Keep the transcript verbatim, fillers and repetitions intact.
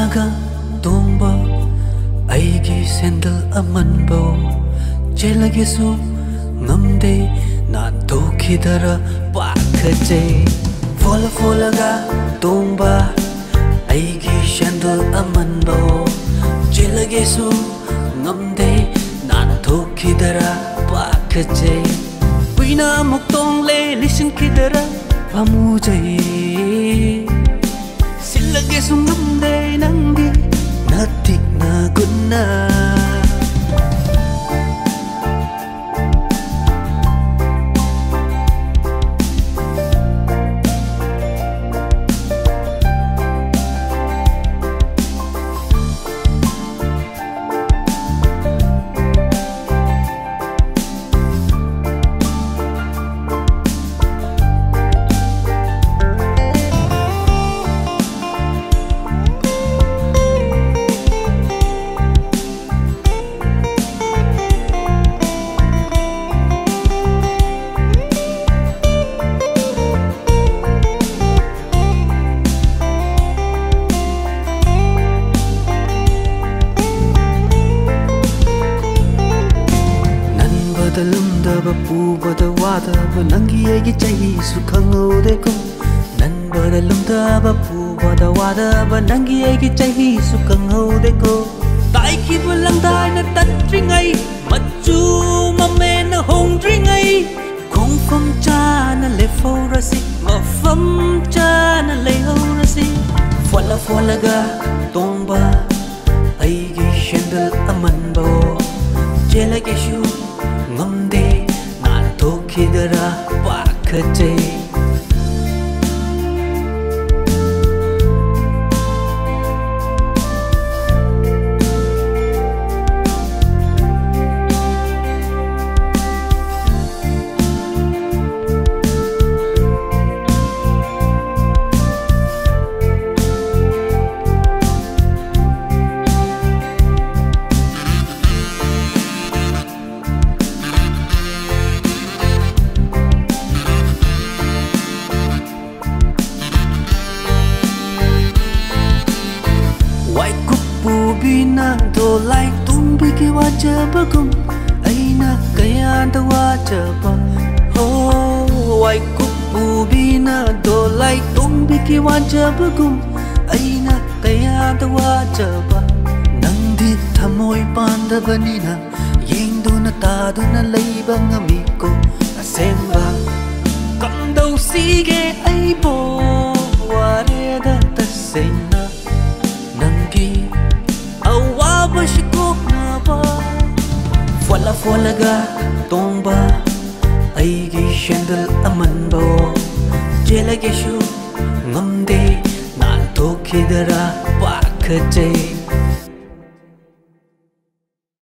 folloga tongba aigi sandal amanbo jelage su ngamde nan tokhidara pakhaje follow folloga tongba aigi sandal amanbo jelage su ngamde nan tokhidara pakhaje puina muktong le listen kidara pamujai silage su ngamde nangi nati na gunna Lumdaba pubada wadaba nangi egi chahi su khangode ko nan bada lumdaba pubada wadaba nangi egi chahi su khangode ko tai ki bulang dai na tat ringai machu mame na hong ringai khong pham cha na le forasi ma pham cha na le horasi fola fola ga tomba aigi shandal amanbo jela ke shu ngamde nan tokhidara pakhaje bina do lai tung bi ki waja bagum aina kaya da waja ba ho wai kupu bina do lai tung bi ki waja bagum aina kaya da waja ba nang di thamoi panda banina yeng do na ta do na lai bang ami ko asemba kam do si ge ai bo ware da ta sena nangi awa shikok na ba fola fola ga tomba aigi shandal amanbo jelage shu ngamde nan tokhidara pakhaje